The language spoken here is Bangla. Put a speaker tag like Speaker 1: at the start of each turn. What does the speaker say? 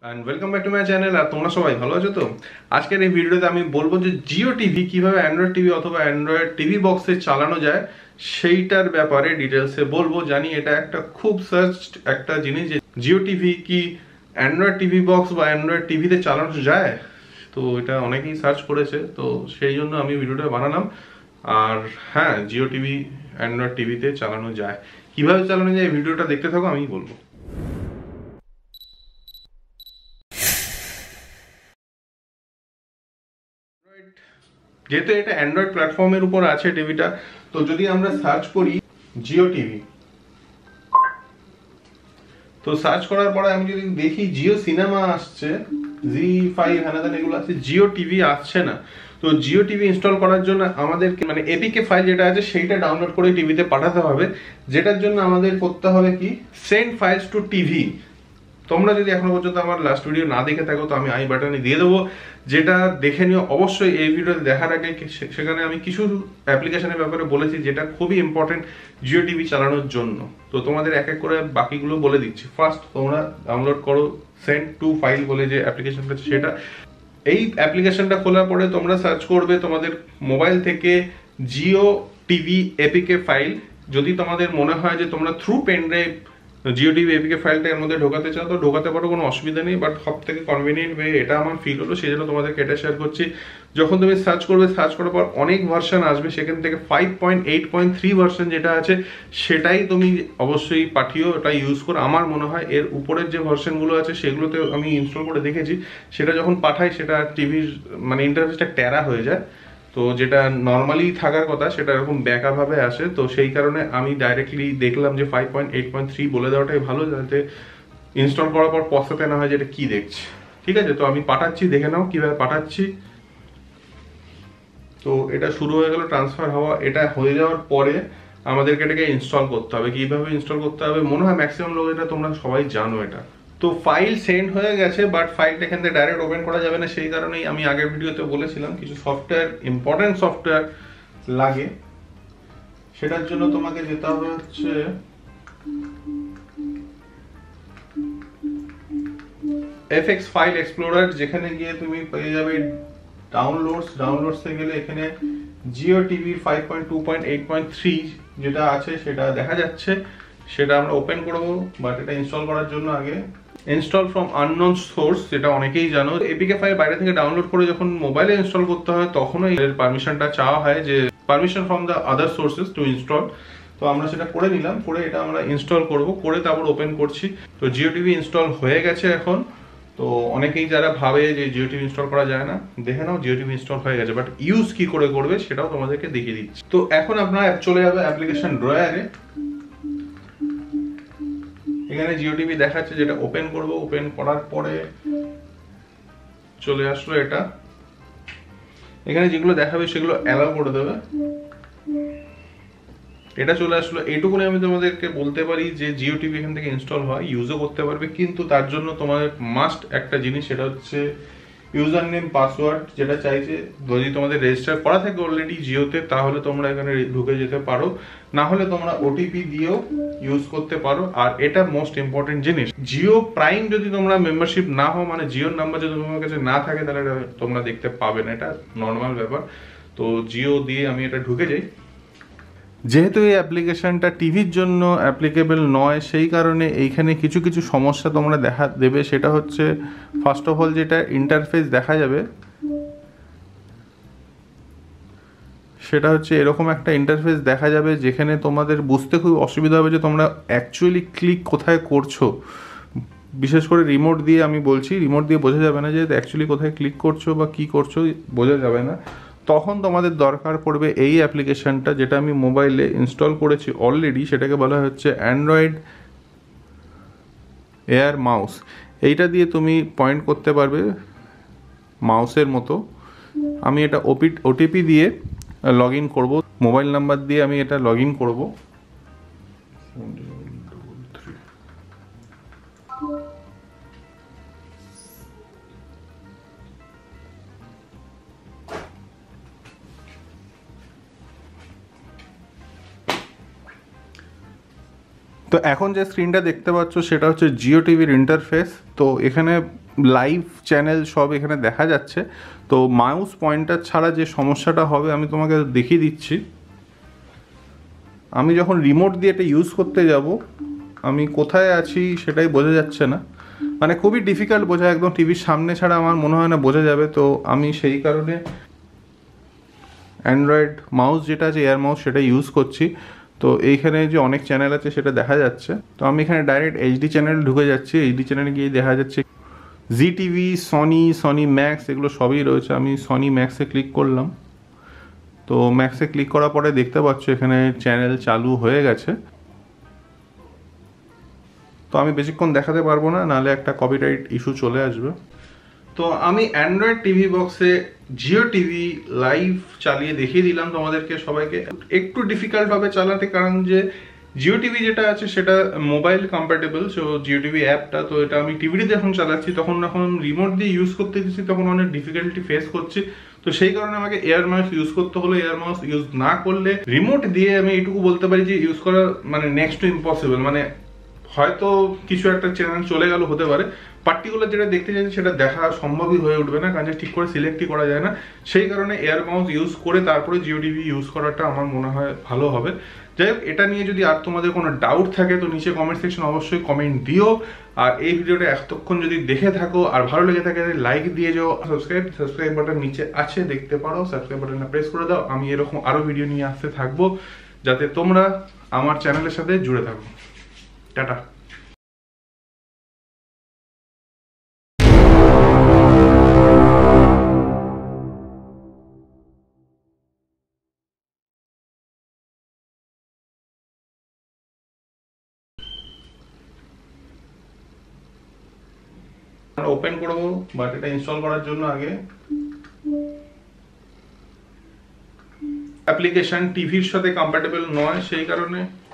Speaker 1: And welcome back to my channel. আর তোমরা সবাই ভালো আছো তো? আজকের এই ভিডিওতে আমি বলবো যে জিও টিভি কিভাবে অ্যান্ড্রয়েড টিভি অথবা অ্যান্ড্রয়েড টিভি বক্সে চালানো যায় সেইটার ব্যাপারে ডিটেলসে বলবো। জানি এটা একটা খুব সার্চ একটা জিনিস যে জিও টিভি কি অ্যান্ড্রয়েড টিভি বক্স বা অ্যান্ড্রয়েড টিভিতে চালানো যায়, তো এটা অনেকেই সার্চ করেছে, তো সেই জন্য আমি ভিডিওটা বানালাম। আর হ্যাঁ, জিও টিভি অ্যান্ড্রয়েড টিভিতে চালানো যায়, কিভাবে চালানো যায় ভিডিওটা দেখতে থাকো, আমি বলবো। যেহেতু এটা অ্যান্ড্রয়েড প্ল্যাটফর্মের উপর আছে টিভিটা, তো যদি আমরা সার্চ করি জিও টিভি, তো সার্চ করার পরে আমি যদি দেখি জিও সিনেমা আসছে, জি5 হ্যানাদান এগুলো আছে, জিও টিভি আসছে না। তো জিও টিভি ইনস্টল করার জন্য আমাদেরকে মানে এপিকে ফাইল যেটা আছে সেইটা ডাউনলোড করে টিভিতে পাঠাতে হবে, যেটার জন্য আমাদের করতে হবে কি সেন্ড ফাইলস টু টিভি। তোমরা যদি এখনো পর্যন্ত আমার লাস্ট ভিডিও না দেখে থাকো তো আমি আই বাটনে দিয়ে দেবো, যেটা দেখে নিও অবশ্যই। এই ভিডিওতে দেখার আগে সেখানে আমি কিছু অ্যাপ্লিকেশনের ব্যাপারে বলেছি যেটা খুবই ইম্পর্টেন্ট জিও টিভি চালানোর জন্য। তো তোমাদের এক এক করে বাকিগুলো বলে দিচ্ছি। ফার্স্ট তোমরা ডাউনলোড করো সেন্ড টু ফাইল বলে যে অ্যাপ্লিকেশনটা, সেটা এই অ্যাপ্লিকেশনটা খোলার পরে তোমরা সার্চ করবে তোমাদের মোবাইল থেকে জিও টিভি এপিকে ফাইল। যদি তোমাদের মনে হয় যে তোমরা through pen drive Jio TV APK ফাইলটা এর মধ্যে ঢোকাতে চাও তো ঢোকাতে পারো, কোনো অসুবিধা নেই। বাট সব থেকে কনভিনিয়েন্ট ওয়ে এটা আমার ফিল হলো, সেই জন্য তোমাদেরকে এটা শেয়ার করছি। যখন তুমি সার্চ করবে, সার্চ করার পর অনেক ভার্সন আসবে, সেখান থেকে 5.8.3 ভার্সন যেটা আছে সেটাই তুমি অবশ্যই পাঠিও, ওটা ইউজ করো। আমার মনে হয় এর উপরের যে ভার্সনগুলো আছে সেগুলোতে আমি ইনস্টল করে দেখেছি, সেটা যখন পাঠাই সেটা টিভির মানে ইন্টারফেসটা ট্যারা হয়ে যায়। তো যেটা নর্মালি থাকার কথা সেটা এরকম ব্যাকা ভাবে আসে, তো সেই কারণে আমি ডাইরেক্টলি দেখলাম যে 5.8.3 বলে দেওয়াটাই ভালো, যাতে ইনস্টল করার পর পস্তাতে না হয় যেটা কি দেখছি। ঠিক আছে, তো আমি পাঠাচ্ছি, দেখে নাও কিভাবে পাঠাচ্ছি। তো এটা শুরু হয়ে গেল ট্রান্সফার হওয়া। এটা হয়ে যাওয়ার পরে আমাদেরকে এটাকে ইনস্টল করতে হবে। কিভাবে ইনস্টল করতে হবে মনে হয় ম্যাক্সিমাম লোক এটা তোমরা সবাই জানো এটা। তো ফাইল সেন্ড হয়ে গেছে, বাট ফাইলটা এখান থেকে ডাইরেক্ট ওপেন করা যাবে না। সেই কারণেই আমি আগের ভিডিওতে বলেছিলাম কিছু সফটওয়্যার, ইম্পর্টেন্ট সফটওয়্যার লাগে। সেটার জন্য তোমাকে যেতে হবে হচ্ছে এফএক্স ফাইল এক্সপ্লোরার, যেখানে গিয়ে তুমি পেয়ে যাবে ডাউনলোডসে গেলে এখানে জিও টিভি 5.2.8.3 যেটা আছে সেটা দেখা যাচ্ছে, সেটা আমরা ওপেন করব। বাট এটা ইনস্টল করার জন্য আগে ইনস্টল ফ্রম আননোন সোর্স, যেটা অনেকেই জানো। এপিকে ফাইল বাইরে থেকে ডাউনলোড করে যখন মোবাইলে ইনস্টল করতে হয় তখনও এর পারমিশনটা চাওয়া হয়, যে permission from the other sources to install. তো আমরা সেটা করে নিলাম, করে এটা আমরা ইনস্টল করব, করে তারপর ওপেন করছি। তো জিও টিভি ইনস্টল হয়ে গেছে এখন। তো অনেকেই যারা ভাবে যে জিও টিভি ইনস্টল করা যায় না, দেখে নাও জিও টিভি ইনস্টল হয়ে গেছে, বাট ইউজ কি করে করবে সেটাও তোমাদেরকে দেখিয়ে দিচ্ছি। তো এখন আপনারা চলে যাবে অ্যাপ্লিকেশন ড্রয়ারে। এখানে জিও টিভি দেখাচ্ছে, যেটা ওপেন করব। ওপেন করার পরে চলে আসলো এটা। এখানে যেগুলো দেখাবে সেগুলো অ্যালাউ করে দেবে। এটা চলে আসলো। এইটুকুনি আমি তোমাদেরকে বলতে পারি যে জিও টিভি এখান থেকে ইনস্টল হয়, ইউজও করতে পারবে, কিন্তু তার জন্য তোমাদের মাস্ট একটা জিনিস, সেটা হচ্ছে ইউজার নেম পাসওয়ার্ড, যেটা চাইছে। যদি তোমাদের রেজিস্টার করা থাকে অলরেডি জিওতে তাহলে তোমরা এখানে ঢুকে যেতে পারো, না হলে তোমরা ওটিপি দিয়েও ইউজ করতে পারো। আর এটা মোস্ট ইম্পর্টেন্ট জিনিস, জিও প্রাইম যদি তোমরা মেম্বারশিপ না হও, মানে জিওর নাম্বার যদি তোমার কাছে না থাকে, তাহলে তোমরা দেখতে পাবে না, এটা নর্মাল ব্যাপার। তো জিও দিয়ে আমি এটা ঢুকে যাই। যেহেতু এই অ্যাপ্লিকেশনটা টিভির জন্য অ্যাপ্লিকেবল নয়, সেই কারণে এইখানে কিছু কিছু সমস্যা তোমরা দেখা দেবে। সেটা হচ্ছে ফার্স্ট অফ অল যেটা ইন্টারফেস দেখা যাবে, সেটা হচ্ছে এরকম একটা ইন্টারফেস দেখা যাবে, যেখানে তোমাদের বুঝতে খুব অসুবিধা হবে যে তোমরা অ্যাকচুয়ালি ক্লিক কোথায় করছো। বিশেষ করে রিমোট দিয়ে আমি বলছি, রিমোট দিয়ে বোঝা যাবে না যে অ্যাকচুয়ালি কোথায় ক্লিক করছো বা কী করছো, বোঝা যাবে না। তখন তোমাদের দরকার পড়বে এই অ্যাপ্লিকেশনটা, যেটা আমি মোবাইলে ইনস্টল করেছি অলরেডি। সেটাকে বলা হচ্ছে অ্যান্ড্রয়েড এয়ার মাউস। এইটা দিয়ে তুমি পয়েন্ট করতে পারবে মাউসের মতো। আমি এটা ওটিপি দিয়ে লগ ইন করবো, মোবাইল নাম্বার দিয়ে আমি এটা লগ ইন করবো। তো এখন যে স্ক্রিনটা দেখতে পাচ্ছ সেটা হচ্ছে জিও টিভির ইন্টারফেস। তো এখানে লাইভ চ্যানেল সব এখানে দেখা যাচ্ছে। তো মাউস পয়েন্টার ছাড়া যে সমস্যাটা হবে আমি তোমাকে দেখিয়ে দিচ্ছি। আমি যখন রিমোট দিয়ে এটা ইউজ করতে যাব, আমি কোথায় আছি সেটাই বোঝা যাচ্ছে না, মানে খুবই ডিফিকাল্ট বোঝা, একদম টিভির সামনে ছাড়া আমার মনে হয় না বোঝা যাবে। তো আমি সেই কারণে অ্যান্ড্রয়েড মাউস যেটা আছে, এয়ার মাউস, সেটা ইউজ করছি। তো এইখানে যে অনেক চ্যানেল আছে সেটা দেখা যাচ্ছে। তো আমি এখানে ডাইরেক্ট এইচডি চ্যানেল ঢুকে যাচ্ছি। এইচডি চ্যানেলে গিয়ে দেখা যাচ্ছে জি টিভি, সনি ম্যাক্স, এগুলো সবই রয়েছে। আমি সনি ম্যাক্সে ক্লিক করলাম। তো ম্যাক্সে ক্লিক করার পরে দেখতে পাচ্ছ এখানে চ্যানেল চালু হয়ে গেছে। তো আমি বেশিক্ষণ দেখাতে পারবো না, নাহলে একটা কপিরাইট ইস্যু চলে আসবে। তো আমি অ্যান্ড্রয়েড টিভি বক্সে জিও টিভি লাইভ চালিয়ে দেখিয়ে দিলাম তোমাদেরকে সবাইকে। একটু ডিফিকাল্ট হবে চালাতে, কারণ যে জিও টিভি যেটা আছে সেটা mobile compatible, so Jio TV অ্যাপটা। তো এটা আমি টিভিতে যখন চালাচ্ছি তখন রিমোট দিয়ে ইউজ করতে দিচ্ছি, তখন অনেক ডিফিকাল্টি ফেস করছি। তো সেই কারণে আমাকে এয়ার মাউস ইউজ করতে হলো। এয়ার মাউস ইউজ না করলে রিমোট দিয়ে আমি এইটুকু বলতে পারি যে ইউজ করা মানে নেক্সট টু ইম্পসিবল। মানে হয়তো কিছু একটা চ্যানেল চলে গেল, হতে পারে, পার্টিকুলার যেটা দেখতে চাইছি সেটা দেখা সম্ভবই হয়ে উঠবে না, কারণ ঠিক করে সিলেক্টই করা যায় না। সেই কারণে এয়ার মাউস ইউজ করে তারপরে জিও টিভি ইউজ করাটা আমার মনে হয় ভালো হবে। যাই হোক, এটা নিয়ে যদি আর তোমাদের কোনো ডাউট থাকে তো নিচে কমেন্ট সেকশন অবশ্যই কমেন্ট দিও। আর এই ভিডিওটা এতক্ষণ যদি দেখে থাকো আর ভালো লেগে থাকে লাইক দিয়ে যাও। সাবস্ক্রাইব বাটন নিচে আছে, দেখতে পারো, সাবস্ক্রাইব বাটনটা প্রেস করে দাও। আমি এরকম আরো ভিডিও নিয়ে আসতে থাকবো যাতে তোমরা আমার চ্যানেলের সাথে জুড়ে থাকো। টাটা। ওপেন করবো, বাট এটা ইনস্টল করার জন্য আগে অ্যাপ্লিকেশন টিভির সাথে কম্প্যাটেবল নয়, সেই কারণে